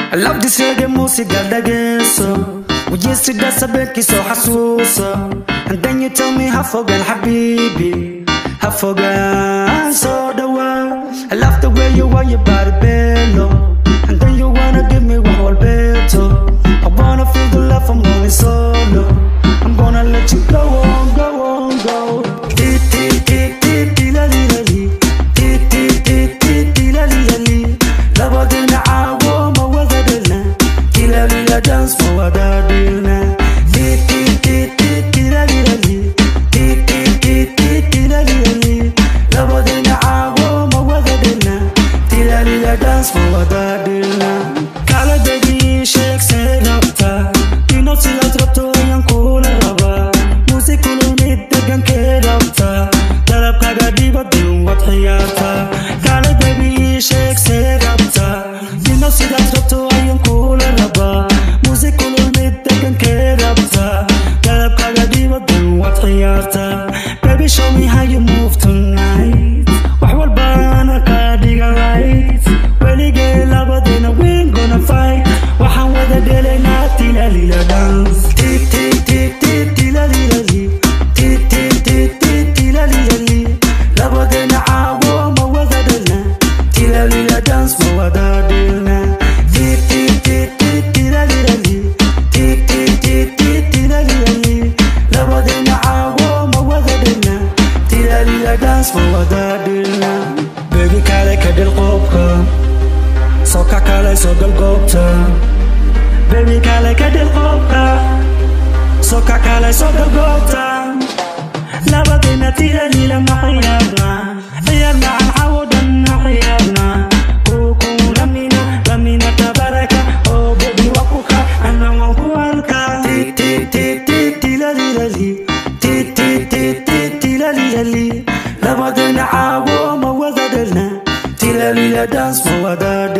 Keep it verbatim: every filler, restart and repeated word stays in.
I love this reggae music again, so we used to dance a bit, so hasusa. And then you tell me how forget Habibi, how forget so the world. I love the way you want your body bellow, and then you wanna give me one whole better. I wanna feel the love from going solo. I'm gonna let you go on, go on, go. Ti ti ti ti ti la li la li, ti ti ti ti ti la li la li. Love again, I want my weather dinner. Ti la li la dance for weather dinner. Ti ti ti ti ti la li la li, ti ti ti ti ti la li la li. Love again, I want my weather dinner. Ti la li la dance for weather dinner. Kala baby shake say rapta, you know till I drop to yang cool raba. Music cool need the gun ke rapta, darab kaga diva dum wat hayata. Kala baby shake say rapta, you know till I drop to yang cool raba. Music cool need the gun ke rapta, darab kaga diva dum wat hayata. Baby show me how you move tonight. Wahwal bana kadiga right. When you get love then we ain't gonna fight. Wahan wada dele na ti la li la dance. Ti ti ti ti ti la li la li, ti ti ti ti ti la li la li. Love then I want my wada dele, ti la li la dance for wada dele. Ti ti ti ti ti la li la li, ti ti ti ti ti la li la li. Love then I want my wada dele, ti la li la dance for wada dele. Baby kale kadil qobka, so kakale so gal gobta. Baby kale kadil qobka, so kakale so gal gobta. Laba dina tira lila mahayabna, ayabna an awadan mahayabna. Kuku lamina, lamina tabaraka, oh baby wakuka, ana wakualka. Ti ti ti ti ti la li la li, ti ti ti ti ti la li la li. Laba dina awo ma wada dana, ti la li la dance for wada.